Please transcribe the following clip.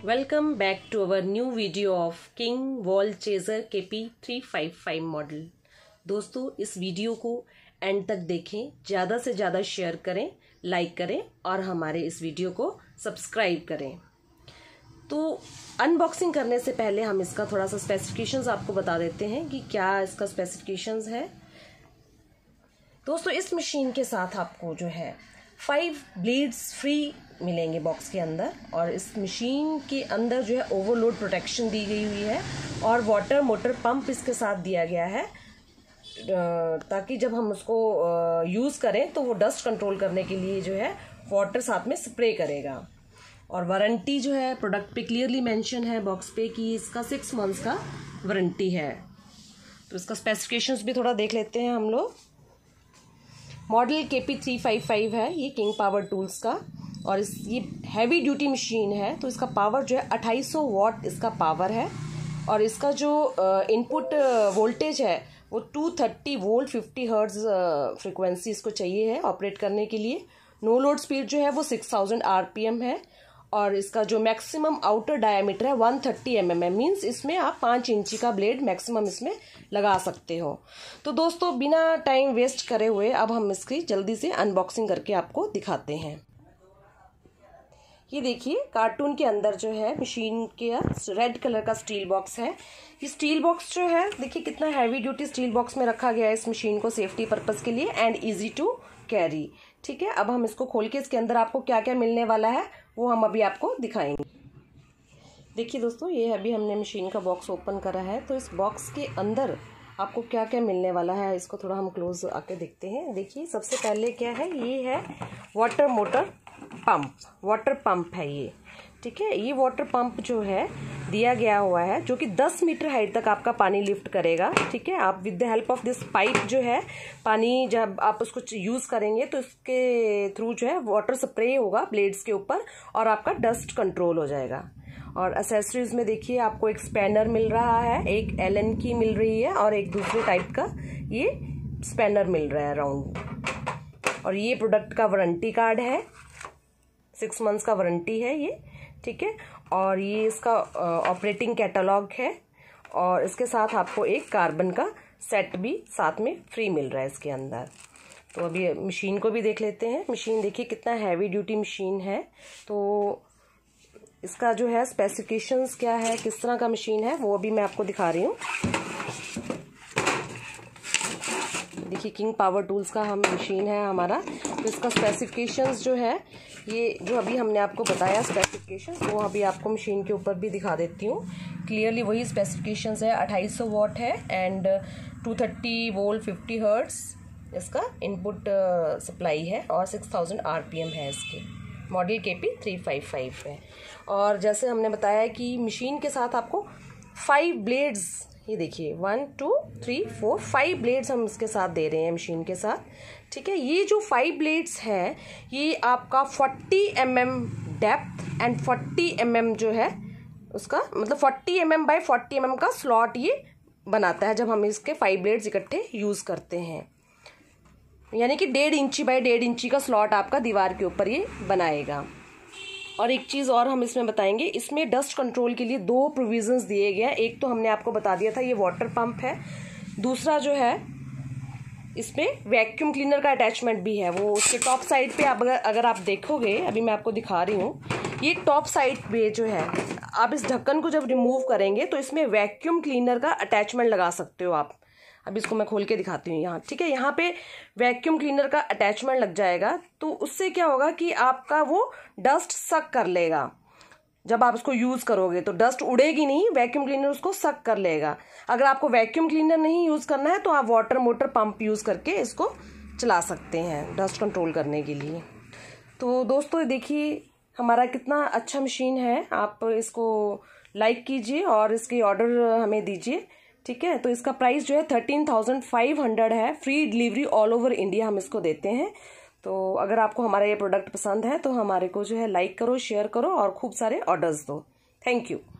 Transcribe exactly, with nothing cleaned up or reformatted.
Welcome back to our new video of King Wall Chaser K P three five five model. दोस्तों इस video को and तक देखें, ज़्यादा से ज़्यादा शेयर करें, लाइक करें और हमारे इस वीडियो को सब्सक्राइब करें। तो अनबॉक्सिंग करने से पहले हम इसका थोड़ा सा स्पेसिफिकेशंस आपको बता देते हैं कि क्या इसका स्पेसिफिकेशंस है। दोस्तों इस मशीन के साथ आपको जो है फाइव ब्लेड्स फ्री मिलेंगे बॉक्स के अंदर, और इस मशीन के अंदर जो है ओवरलोड प्रोटेक्शन दी गई हुई है और वाटर मोटर पंप इसके साथ दिया गया है, ताकि जब हम उसको यूज़ करें तो वो डस्ट कंट्रोल करने के लिए जो है वाटर साथ में स्प्रे करेगा। और वारंटी जो है प्रोडक्ट पे क्लियरली मेंशन है बॉक्स पे कि इसका सिक्स मंथ्स का वारंटी है। तो इसका स्पेसिफिकेशंस भी थोड़ा देख लेते हैं हम लोग। मॉडल के पी थ्री फाइव फाइव है ये किंग पावर टूल्स का, और इस ये हैवी ड्यूटी मशीन है। तो इसका पावर जो है अट्ठाईस सौ वाट इसका पावर है, और इसका जो इनपुट वोल्टेज है वो two thirty volt fifty hertz frequency इसको चाहिए है ऑपरेट करने के लिए। नो लोड स्पीड जो है वो सिक्स थाउजेंड आरपीएम है, और इसका जो मैक्सिमम आउटर डायमीटर है वन थर्टी एम एम है। मीन्स इसमें आप पाँच इंची का ब्लेड मैक्सिमम इसमें लगा सकते हो। तो दोस्तों बिना टाइम वेस्ट करे हुए अब हम इसकी जल्दी से अनबॉक्सिंग करके आपको दिखाते हैं। ये देखिए कार्टून के अंदर जो है मशीन के रेड कलर का स्टील बॉक्स है। ये स्टील बॉक्स जो है देखिए कितना हैवी ड्यूटी स्टील बॉक्स में रखा गया है इस मशीन को सेफ्टी पर्पस के लिए एंड इजी टू कैरी। ठीक है, अब हम इसको खोल के इसके अंदर आपको क्या क्या मिलने वाला है वो हम अभी आपको दिखाएंगे। देखिए दोस्तों ये अभी हमने मशीन का बॉक्स ओपन करा है। तो इस बॉक्स के अंदर आपको क्या क्या मिलने वाला है इसको थोड़ा हम क्लोज आके देखते हैं। देखिए सबसे पहले क्या है, ये है water motor pump, water pump है ये। ठीक है, ये वाटर पंप जो है दिया गया हुआ है जो कि दस मीटर हाइट तक आपका पानी लिफ्ट करेगा। ठीक है, आप with the help of this pipe जो है पानी जब आप उसको यूज़ करेंगे तो इसके थ्रू जो है वाटर स्प्रे होगा ब्लेड्स के ऊपर और आपका डस्ट कंट्रोल हो जाएगा। और एसेसरीज में देखिए आपको एक स्पैनर मिल रहा है, एक एलन की मिल रही है और एक दूसरे टाइप का ये स्पैनर मिल रहा है राउंड। और ये प्रोडक्ट का वारंटी कार्ड है, सिक्स मंथ्स का वारंटी है ये। ठीक है, और ये इसका ऑपरेटिंग कैटलॉग है, और इसके साथ आपको एक कार्बन का सेट भी साथ में फ्री मिल रहा है इसके अंदर। तो अभी मशीन को भी देख लेते हैं। मशीन देखिए कितना हैवी ड्यूटी मशीन है। तो इसका जो है स्पेसिफिकेशंस क्या है, किस तरह का मशीन है वो अभी मैं आपको दिखा रही हूँ। देखिए किंग पावर टूल्स का हम मशीन है हमारा। तो इसका स्पेसिफिकेशंस जो है ये जो अभी हमने आपको बताया स्पेसिफिकेशंस वो अभी आपको मशीन के ऊपर भी दिखा देती हूँ। क्लियरली वही स्पेसिफिकेशंस है, अट्ठाईस सौ वाट है and two thirty volt fifty hertz इसका इनपुट सप्लाई है, और सिक्स थाउजेंड आरपीएम है इसके। मॉडल के पी थ्री फाइव फाइव है। और जैसे हमने बताया कि मशीन के साथ आपको फाइव ब्लेड्स, ये देखिए one two three four five blades हम इसके साथ दे रहे हैं मशीन के साथ। ठीक है, ये जो फाइव ब्लेड्स है ये आपका forty M M depth and forty M M जो है उसका मतलब forty M M by forty M M का स्लॉट ये बनाता है जब हम इसके फाइव ब्लेड्स इकट्ठे यूज़ करते हैं। यानी कि डेढ़ इंची बाई डेढ़ इंची का स्लॉट आपका दीवार के ऊपर ये बनाएगा। और एक चीज़ और हम इसमें बताएंगे, इसमें डस्ट कंट्रोल के लिए दो प्रोविजंस दिए गए हैं। एक तो हमने आपको बता दिया था ये वाटर पंप है, दूसरा जो है इसमें वैक्यूम क्लीनर का अटैचमेंट भी है। वो उसके टॉप साइड पे आप अगर अगर आप देखोगे, अभी मैं आपको दिखा रही हूँ, ये टॉप साइड पे जो है आप इस ढक्कन को जब रिमूव करेंगे तो इसमें वैक्यूम क्लीनर का अटैचमेंट लगा सकते हो आप। अब इसको मैं खोल के दिखाती हूँ यहाँ। ठीक है, यहाँ पे वैक्यूम क्लीनर का अटैचमेंट लग जाएगा, तो उससे क्या होगा कि आपका वो डस्ट सक कर लेगा। जब आप उसको यूज़ करोगे तो डस्ट उड़ेगी नहीं, वैक्यूम क्लीनर उसको सक कर लेगा। अगर आपको वैक्यूम क्लीनर नहीं यूज़ करना है तो आप वाटर मोटर पंप यूज़ करके इसको चला सकते हैं डस्ट कंट्रोल करने के लिए। तो दोस्तों देखिए हमारा कितना अच्छा मशीन है, आप इसको लाइक कीजिए और इसकी ऑर्डर हमें दीजिए। ठीक है, तो इसका प्राइस जो है थर्टीन थाउजेंड फाइव हंड्रेड है। Free delivery all over India हम इसको देते हैं। तो अगर आपको हमारा ये प्रोडक्ट पसंद है तो हमारे को जो है लाइक करो, शेयर करो और खूब सारे ऑर्डर्स दो। Thank you.